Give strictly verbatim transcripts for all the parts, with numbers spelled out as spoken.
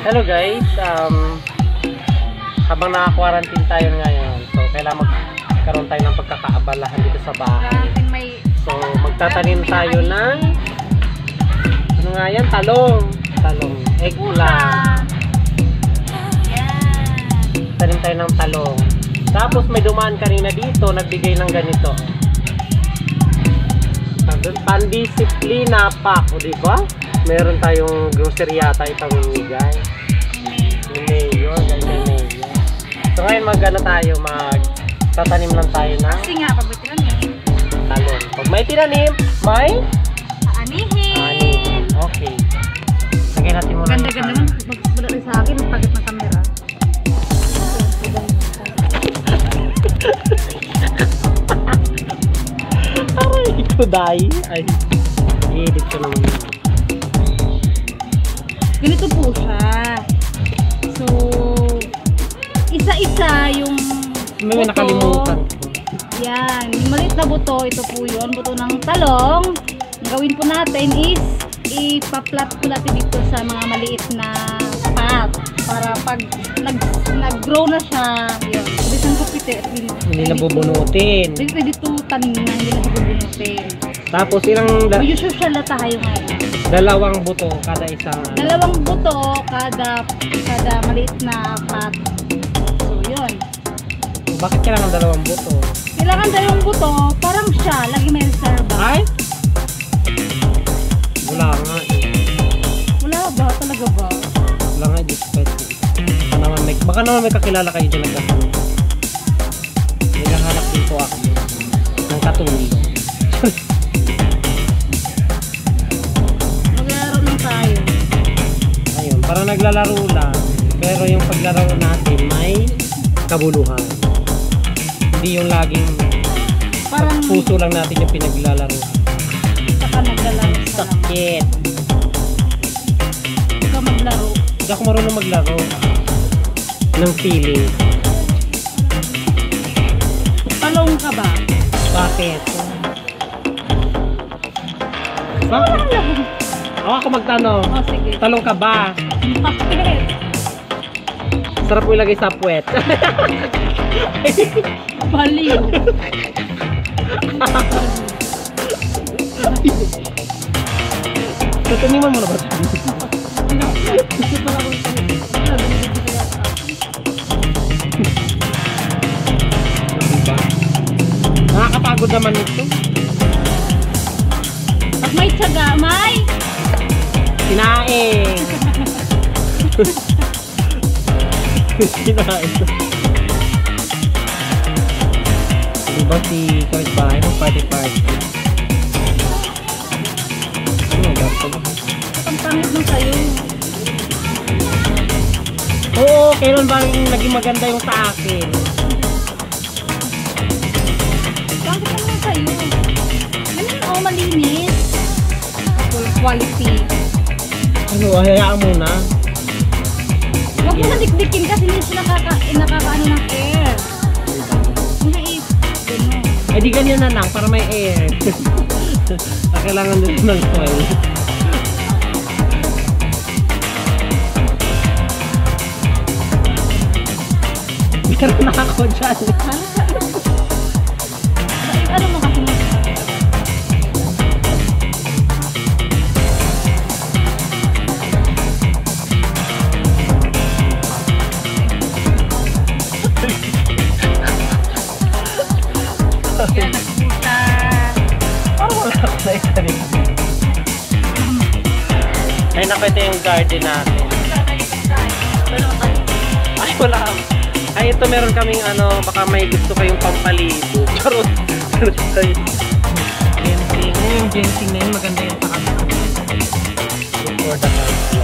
Hello guys, um, habang naka-quarantine tayo ngayon, so kailangan magkaroon tayo ng pagkakaabalahan dito sa bahay. So magtatanim tayo ng ano nga yan? Talong. Talong. Eggplant. Tanim tayo ng talong. Tapos may dumaan kanina dito, nagbigay ng ganito. Pandisiplina pack, o diba? Meron tayong grocery yata itang bigay. Mayor, guys, mayor. So ngayon mag-ano tayo, mag-tatanim lang tayo na kasi nga, pag may tinanim talong. Pag may tinanim, may aanihin. Aanihin. Okay. Lagyan natin muna. Ganda-ganda man. Magpadali sa akin, ang pagkat ng camera. Aray, ito dahil. Ay, i-edit ko naman. Ganito po siya. So, isa-isa yung May may nakalimutan. Yan. Yung maliit na buto, ito po yun. Buto ng talong. Ang gawin po natin is ipa-plot po natin dito sa mga maliit na pot. Para pag nag-grow na siya, yun. Bisan ko piti at Hindi na bubunutin. Dito dito tanim na, hindi na bubunutin. Tapos ilang da Medyo social na tayo ngayon. dalawang buto kada isang ano. Dalawang buto kada kada maliit na pot. So, yun. Bakit kailangan dalawang buto? Kailangan dalawang buto, parang siya, lagi may reserva. Ay? Wala nga eh. Wala ba? Talaga ba? Wala nga eh. Baka naman may, baka naman may kakilala kayo dyan nagkakaroon. May nahanap din po ako ng katulong. Maglaro lang tayo. Ayun, parang naglalaro lang. Pero yung paglaro natin may kabuluhan. Hindi yung laging Parang puso lang natin yung pinaglalaro. saka naglalaro sa lang. Sakit. Ikaw maglaro. Hindi ako marunong maglaro ng feeling. Talong ka ba? Bakit? Ba? Ako ako magtanong. Oh, sige. Talong ka ba? Bakit? Sarap mo ilagay sa puwet. Baliw. Tutuniman mo na ba? Diba? Nakakapagod naman ito. Pag may tiyaga, may Kinain. Kinain. Diba si kapitbahay mo party-party? Ano ba ito? ang pangit mo sa'yo. Oo, kailan ba naging maganda yung sa akin? Pangit naman sa'yo. Ganun, oh, malinis. Full quality. Ano, hayaan mo na. Huwag mo na dikdikin kasi hindi siya nakaka, eh, nakakaano ng air. Mga is, gano'n. Eh di ganyan na lang para may air. Kailangan dito ng soil. Meron na ako dyan. Ano mo kasi mo? Yan, nagputa. Parang wala ako na itanim. Ay naku, ito yung garden natin. Ay wala. Ay ito meron kaming ano, baka may gusto kayong pampalibo. Charot. Ginseng. Yung ginseng na yun, maganda yung pakasama. For the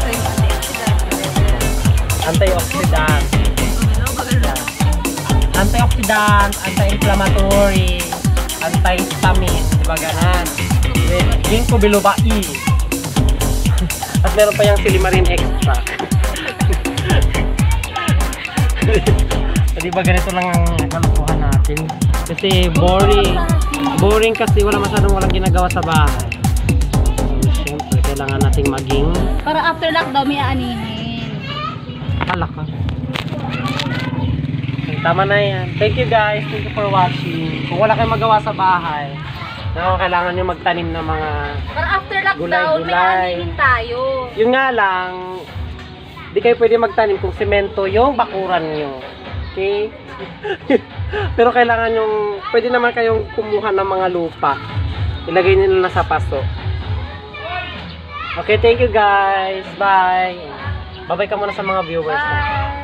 antioxidant. Antioxidant, anti-inflammatory, anti-histamine, diba ganan? With ginkgo biloba E. At meron pa yung silimarin extract. Diba ganito lang ang kalukuhan natin? Kasi boring. Boring kasi wala masyadong walang ginagawa sa bahay. So, syempre, kailangan nating maging... Para after lockdown may aanihin. bahala ka. Tama na yan. Thank you guys. Thank you for watching. Kung wala kayong magawa sa bahay, na kailangan nyo magtanim ng mga Para after lockdown, may gulay-gulay. anihin tayo. Yun nga lang, di kayo pwede magtanim kung semento yung bakuran nyo. Okay? Pero kailangan yung, pwede naman kayong kumuha ng mga lupa. Ilagay nyo na sa paso. Okay, thank you guys. Bye. Bye-bye ka muna sa mga viewers. Bye!